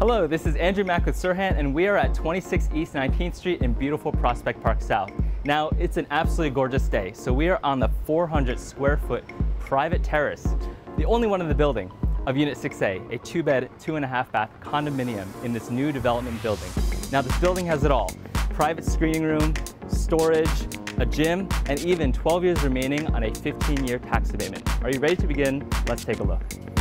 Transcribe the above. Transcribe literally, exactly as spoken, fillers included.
Hello, this is Andrew Mak with SERHANT, and we are at twenty-six East nineteenth Street in beautiful Prospect Park South. Now, it's an absolutely gorgeous day, so we are on the four hundred square foot private terrace, the only one in the building, of Unit six A, a two bed, two and a half bath condominium in this new development building. Now, this building has it all: private screening room, storage, a gym, and even twelve years remaining on a fifteen year tax abatement. Are you ready to begin? Let's take a look.